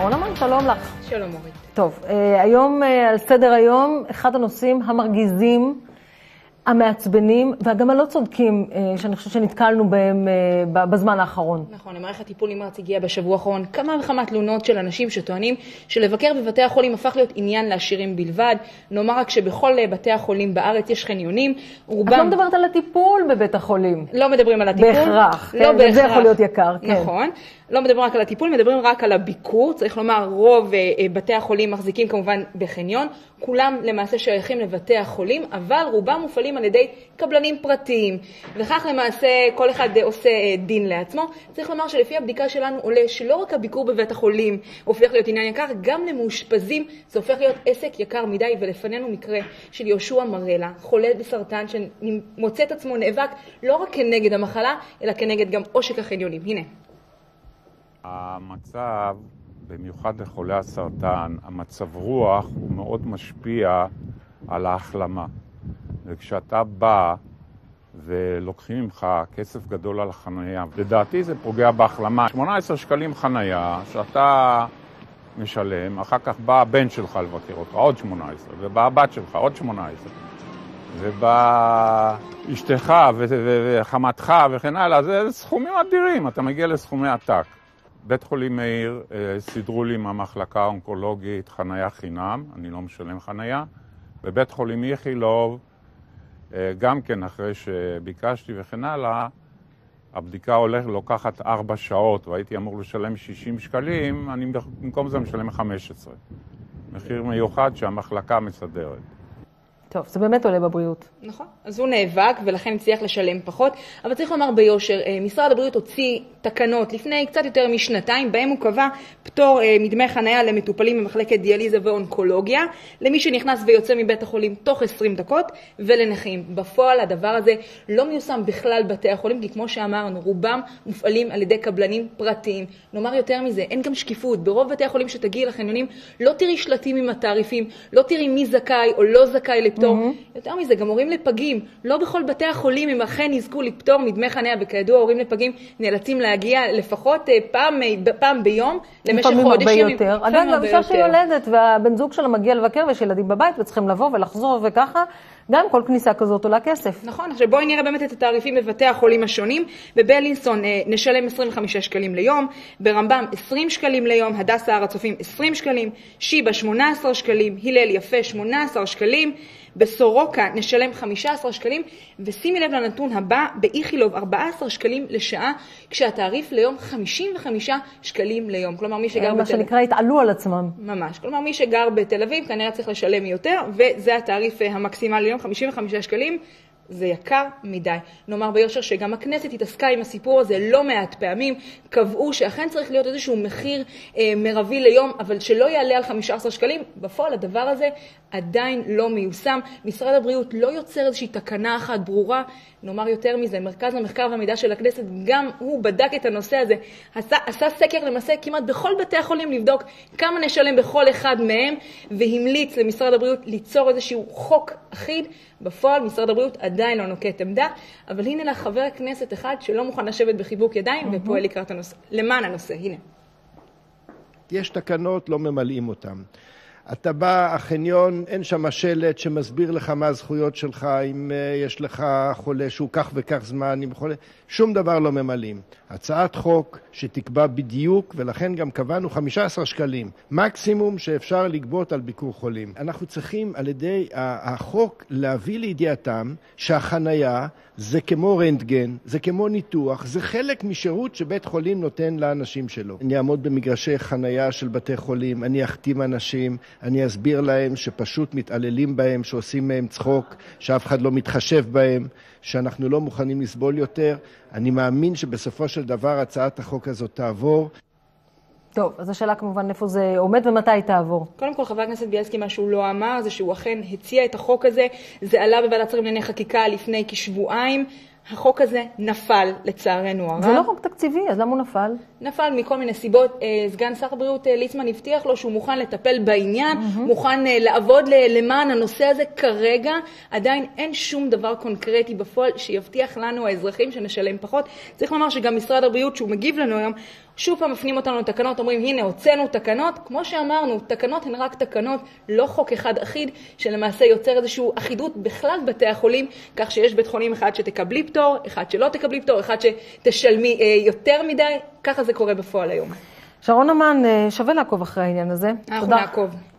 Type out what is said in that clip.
אהרונמן, שלום לך. שלום אורית. טוב, היום על סדר היום אחד הנושאים המרגיזים, המעצבנים וגם הלא צודקים שאני חושבת שנתקלנו בהם בזמן האחרון. נכון, למערכת טיפול נמרץ הגיע בשבוע האחרון כמה וכמה תלונות של אנשים שטוענים שלבקר בבתי החולים הפך להיות עניין לעשירים בלבד. נאמר רק שבכל בתי החולים בארץ יש חניונים. את לא מדברת על הטיפול בבית החולים. לא מדברים על הטיפול. בהכרח. לא בהכרח. זה יכול להיות יקר, כן. נכון. לא מדברים רק על הטיפול, מדברים רק על הביקור. צריך לומר, רוב בתי החולים מחזיקים כמובן בחניון. כולם למעשה שייכים לבתי החולים, אבל רובם מופעלים על ידי קבלנים פרטיים. וכך למעשה כל אחד עושה דין לעצמו. צריך לומר שלפי הבדיקה שלנו עולה שלא רק הביקור בבית החולים הופך להיות עניין יקר, גם למאושפזים זה הופך להיות עסק יקר מדי. ולפנינו מקרה של יהושע מרלה, חולה בסרטן שמוצא את עצמו נאבק לא רק כנגד המחלה, אלא כנגד גם עושק החניונים. הנה. המצב, במיוחד לחולי הסרטן, המצב רוח הוא מאוד משפיע על ההחלמה. וכשאתה בא ולוקחים ממך כסף גדול על החנייה, לדעתי זה פוגע בהחלמה. 18 שקלים חנייה שאתה משלם, אחר כך בא הבן שלך לבקר אותך, עוד 18, ובא הבת שלך, עוד 18, ובא אשתך וחמתך וכן הלאה, זה סכומים אדירים, אתה מגיע לסכומי עתק. בית חולים מאיר סידרו לי מהמחלקה האונקולוגית חנייה חינם, אני לא משלם חנייה. בבית חולים איכילוב, גם כן אחרי שביקשתי וכן הלאה, הבדיקה לוקחת 4 שעות והייתי אמור לשלם 60 שקלים, אני במקום זה משלם 15. מחיר מיוחד שהמחלקה מסדרת. טוב, זה באמת עולה בבריאות. נכון, אז הוא נאבק ולכן הצליח לשלם פחות, אבל צריך לומר ביושר, משרד הבריאות הוציא תקנות לפני קצת יותר משנתיים, בהם הוא קבע פטור מדמי חניה למטופלים במחלקת דיאליזה ואונקולוגיה, למי שנכנס ויוצא מבית החולים תוך 20 דקות, ולנכים. בפועל הדבר הזה לא מיושם בכלל בתי החולים, כי כמו שאמרנו, רובם מופעלים על ידי קבלנים פרטיים. נאמר יותר מזה, אין גם שקיפות. ברוב בתי החולים שתגיעי לחניונים, לא תראי שלטים עם התעריפים, לא תראי מי זכאי או לא זכאי לפטור. יותר מזה, גם הורים לפגים. לא בכל בתי החולים הם אכן יזכו לפטור מדמי חניה, וכידוע הורים לפגים נאלצים להגיע לפחות פעם ביום למשך חודש ימים. אגב, אישה שיולדת והבן זוג שלה מגיע לבקר ויש ילדים בבית וצריכים לבוא ולחזור וככה, גם כל כניסה כזאת עולה כסף. נכון, עכשיו בואי נראה באמת את התעריפים בבתי החולים השונים. בבלינסון נשלם 25 שקלים ליום, ברמב"ם 20 שקלים ליום, הדסה הר הצופים 20 שקלים, שיבא 18 שקלים, הלל יפה 18 שקלים, בסורוקה נשלם 15 שקלים, ושימי לב לנתון הבא, באיכילוב 14 שקלים לשעה, כשהתעריף ליום 55 שקלים ליום. כלומר מי שגר מה שנקרא התעלו על עצמם. ממש. כלומר מי שגר בתל אביב כנראה צריך לשלם יותר, וזה התעריף המקסימלי ליום, 55 שקלים. זה יקר מדי. נאמר ביושר שגם הכנסת התעסקה עם הסיפור הזה לא מעט פעמים, קבעו שאכן צריך להיות איזשהו מחיר מרבי ליום, אבל שלא יעלה על 15 שקלים. בפועל הדבר הזה עדיין לא מיושם. משרד הבריאות לא יוצר איזושהי תקנה אחת ברורה. נאמר יותר מזה, מרכז המחקר והמידע של הכנסת, גם הוא בדק את הנושא הזה. עשה סקר למעשה כמעט בכל בתי החולים לבדוק כמה נשלם בכל אחד מהם, והמליץ למשרד הבריאות ליצור איזשהו חוק אחיד. בפועל משרד הבריאות עדיין לא נוקט עמדה, אבל הנה לך חבר הכנסת אחד שלא מוכן לשבת בחיבוק ידיים ופועל לקראת הנושא, למען הנושא. הנה. יש תקנות, לא ממלאים אותם. אתה בא, החניון, אין שם שלט שמסביר לך מה הזכויות שלך, אם יש לך חולה שהוא כך וכך זמן, אם חולה, שום דבר לא ממלאים. הצעת חוק שתקבע בדיוק, ולכן גם קבענו 15 שקלים, מקסימום שאפשר לגבות על ביקור חולים. אנחנו צריכים על ידי החוק להביא לידיעתם שהחנייה זה כמו רנטגן, זה כמו ניתוח, זה חלק משירות שבית חולים נותן לאנשים שלו. אני אעמוד במגרשי חנייה של בתי חולים, אני אחתים אנשים, אני אסביר להם שפשוט מתעללים בהם, שעושים מהם צחוק, שאף אחד לא מתחשב בהם, שאנחנו לא מוכנים לסבול יותר. אני מאמין שבסופו של דבר הצעת החוק הזאת תעבור. טוב, אז השאלה כמובן איפה זה עומד ומתי היא תעבור. קודם כל, חבר הכנסת בילסקי, מה שהוא לא אמר, זה שהוא אכן הציע את החוק הזה. זה עלה בוועדת שרים לענייני חקיקה לפני כשבועיים. החוק הזה נפל לצערנו הרב. זה לא חוק תקציבי, אז למה הוא נפל? נפל מכל מיני סיבות. סגן שר הבריאות ליצמן הבטיח לו שהוא מוכן לטפל בעניין, מוכן לעבוד למען הנושא הזה. כרגע עדיין אין שום דבר קונקרטי בפועל שיבטיח לנו האזרחים שנשלם פחות. צריך לומר שגם משרד הבריאות שהוא מגיב לנו היום, שוב פעם מפנים אותנו לתקנות, אומרים הנה הוצאנו תקנות. כמו שאמרנו, תקנות הן רק תקנות, לא חוק אחד אחיד, שלמעשה יוצר איזושהי אחידות בכלל בתי החולים, כך שיש בית חולים אחד שתקבלי פטור, אחד שלא תקבלי פטור, אחד שתשלמי יותר מדי, ככה זה קורה בפועל היום. שרון אמן, שווה לעקוב אחרי העניין הזה. אנחנו נעקוב.